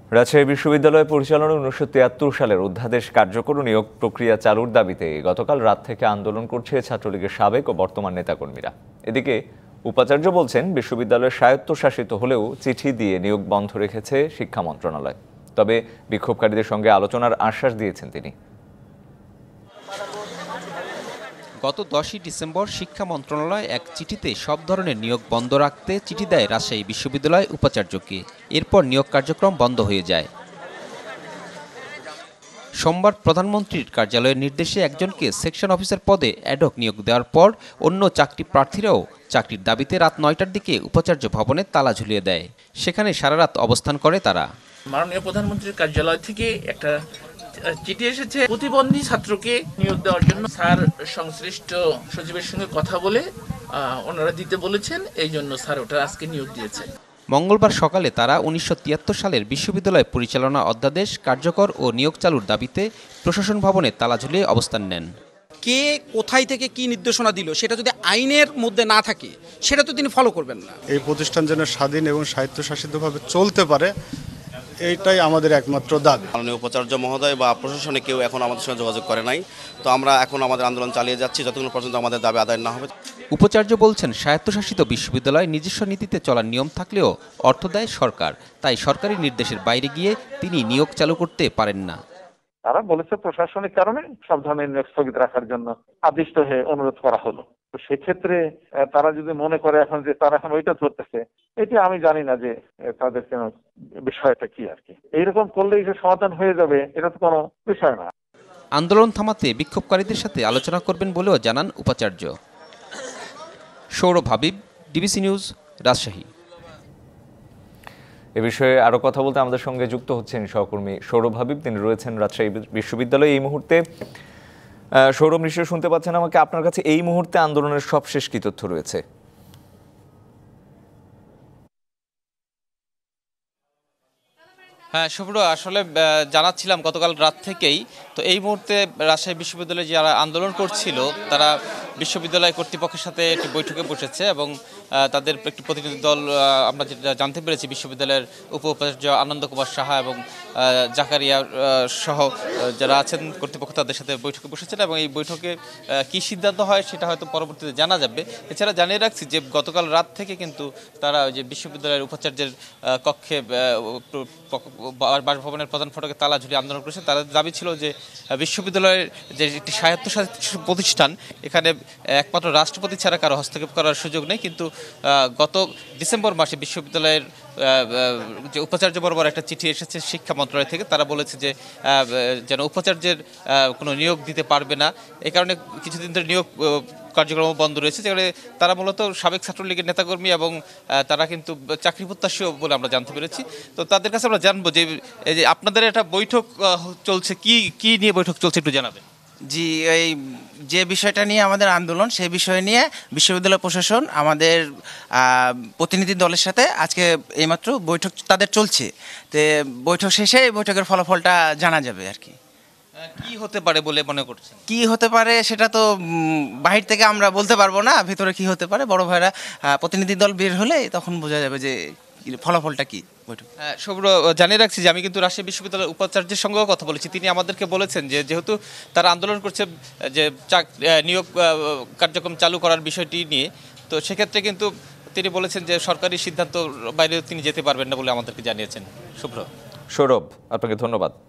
রাজশাহী বিশ্ববিদ্যালয় পরিচালনা 1973 সালের অধ্যাদেশ কার্যকর ও নিয়োগ প্রক্রিয়া চালুর দাবিতে গতকাল রাত থেকে আন্দোলন করছে ছাত্রলীগের সাবেক ও বর্তমান নেতাকর্মীরা। এদিকে উপাচার্য বলছেন, বিশ্ববিদ্যালয় স্বায়ত্তশাসিত হলেও চিঠি দিয়ে নিয়োগ বন্ধ রেখেছে শিক্ষা মন্ত্রণালয়। তবে বিক্ষোভকারীদের সঙ্গে আলোচনার আশ্বাস দিয়েছেন তিনি। গত 10 ডিসেম্বর শিক্ষা মন্ত্রণালয় এক চিঠিতে সব ধরনের নিয়োগ বন্ধ রাখতে চিঠি দেয় রাজশাহী বিশ্ববিদ্যালয় উপাচার্যকে। এরপর নিয়োগ কার্যক্রম বন্ধ হয়ে যায়। সোমবার প্রধানমন্ত্রীর কার্যালয়ের নির্দেশে একজনকে সেকশন অফিসার পদে অ্যাডহক নিয়োগ দেওয়ার পর অন্য চাকরি প্রার্থীরাও চাকরির দাবিতে রাত 9টার দিকে উপাচার্য ভবনে তালা ঝুলিয়ে দেয়। সেখানে সারা রাত অবস্থান করে তারা। মাননীয় প্রধানমন্ত্রীর কার্যালয় থেকে একটা চিঠি এসেছে প্রতিবন্ধী ছাত্রকে নিয়োগ দেওয়ার জন্য। স্যার সংশ্লিষ্ট সচিবের সঙ্গে কথা বলে ওনারা দিতে বলেছেন, এই জন্য স্যার ওটা আজকে নিয়োগ দিয়েছে। মঙ্গলবার সকালে তারা 1973 সালের বিশ্ববিদ্যালয় পরিচালনা অধ্যাদেশ কার্যকর ও নিয়োগ চালুর দাবিতে প্রশাসন ভবনে তালা ঝুলিয়ে অবস্থান নেন। কে কোথায় থেকে কি নির্দেশনা দিল সেটা যদি আইনের মধ্যে না থাকে সেটা তো তিনি ফলো করবেন না। এই প্রতিষ্ঠান যেন স্বাধীন এবং স্বায়ত্তশাসিতভাবে চলতে পারে, এইটাই আমাদের একমাত্র দাবি। মাননীয় উপাচার্য মহোদয় বা প্রশাসনে কেউ এখন আমাদের সঙ্গে যোগাযোগ করে নাই। তো আমরা এখন আমাদের আন্দোলন চালিয়ে যাচ্ছি যতক্ষণ পর্যন্ত আমাদের দাবি আদায় না হবে। উপাচার্য বলছেন, স্বায়ত্তশাসিত বিশ্ববিদ্যালয় নিজস্ব নীতিতে চলার নিয়ম থাকলেও অর্থ দেয় সরকার, তাই সরকারি নির্দেশের বাইরে গিয়ে তিনি নিয়োগ চালু করতে পারেন না। তারা বলেছে প্রশাসনিক কারণে সব ধরনের নিয়োগ স্থগিত রাখার জন্য আদিষ্ট হয়ে অনুরোধ করা হলো। তো সেক্ষেত্রে তারা যদি মনে করে এখন যে তারা এখন ওইটা ধরতেছে, এটি আমি জানি না যে তাদের কেন বিষয়টা কি আর কি। এইরকম করলেই যে সমাধান হয়ে যাবে এটা তো কোনো বিষয় না। আন্দোলন থামাতে বিক্ষোভকারীদের সাথে আলোচনা করবেন বলেও জানান উপাচার্য। Sourav Habib, DBC news, Rajshahi. এ বিষয়ে আরো কথা বলতে আমাদের সঙ্গে যুক্ত হচ্ছেন সহকর্মী সৌরভ হাবিব। তিনি রয়েছেন রাজশাহী বিশ্ববিদ্যালয়ে এই মুহূর্তে। সৌরভ, নিশ্চয় শুনতে পাচ্ছেন আমাকে। আপনার কাছে এই মুহূর্তে আন্দোলনের সবশেষ কি তথ্য রয়েছে? হ্যাঁ শুভ্র, আসলে জানাচ্ছিলাম গতকাল রাত থেকেই। তো এই মুহূর্তে রাজশাহী বিশ্ববিদ্যালয়ে যারা আন্দোলন করছিল তারা বিশ্ববিদ্যালয় কর্তৃপক্ষের সাথে একটি বৈঠকে বসেছে এবং তাদের একটি প্রতিনিধি দল, আমরা যেটা জানতে পেরেছি, বিশ্ববিদ্যালয়ের উপাচার্য আনন্দ কুমার সাহা এবং জাকারিয়া সহ যারা আছেন কর্তৃপক্ষ, তাদের সাথে বৈঠকে বসেছেন এবং এই বৈঠকে কী সিদ্ধান্ত হয় সেটা হয়তো পরবর্তীতে জানা যাবে। এছাড়া জানিয়ে রাখছি যে গতকাল রাত থেকে কিন্তু তারা ওই যে বিশ্ববিদ্যালয়ের উপাচার্যের কক্ষে বাসভবনের প্রধান ফটকে তালা ঝুলিয়ে আন্দোলন করেছে। তাদের দাবি ছিল যে বিশ্ববিদ্যালয়ের যে একটি স্বায়ত্তশাসিত প্রতিষ্ঠান, এখানে একমাত্র রাষ্ট্রপতি ছাড়া কারো হস্তক্ষেপ করার সুযোগ নেই। কিন্তু গত ডিসেম্বর মাসে বিশ্ববিদ্যালয়ের যে উপাচার্য বরাবর একটা চিঠি এসেছে শিক্ষা মন্ত্রণালয় থেকে। তারা বলেছে যে যেন উপাচার্যের কোনো নিয়োগ দিতে পারবে না। এই কারণে কিছুদিন ধরে নিয়োগ কার্যক্রম বন্ধ রয়েছে, যেখানে তারা মূলত সাবেক ছাত্রলীগের নেতাকর্মী এবং তারা কিন্তু চাকরি প্রত্যাশীও বলে আমরা জানতে পেরেছি। তো তাদের কাছে আমরা জানবো যে এই যে আপনাদের একটা বৈঠক চলছে, কি নিয়ে বৈঠক চলছে একটু জানাবেন। জি, এই যে বিষয়টা নিয়ে আমাদের আন্দোলন, সেই বিষয় নিয়ে বিশ্ববিদ্যালয় প্রশাসন আমাদের প্রতিনিধি দলের সাথে আজকে এইমাত্র বৈঠক তাদের চলছে। তো বৈঠক শেষে বৈঠকের ফলাফলটা জানা যাবে আর কি। কি হতে পারে বলে মনে করছেন? কি হতে পারে সেটা তো বাহির থেকে আমরা বলতে পারবো না, ভিতরে কি হতে পারে বড় ভাইরা প্রতিনিধি দল বের হলে তখন বোঝা যাবে যে ফলাফলটা কি। শুভ্র, জানিয়ে রাখছি যে আমি কিন্তু রাজশাহী বিশ্ববিদ্যালয়ের উপাচার্যের সঙ্গেও কথা বলেছি। তিনি আমাদেরকে বলেছেন যে যেহেতু তারা আন্দোলন করছে যে নিয়োগ কার্যক্রম চালু করার বিষয়টি নিয়ে, তো সেক্ষেত্রে কিন্তু তিনি বলেছেন যে সরকারি সিদ্ধান্ত বাইরে তিনি যেতে পারবেন না বলে আমাদেরকে জানিয়েছেন। শুভ্র। সৌরভ, আপনাকে ধন্যবাদ।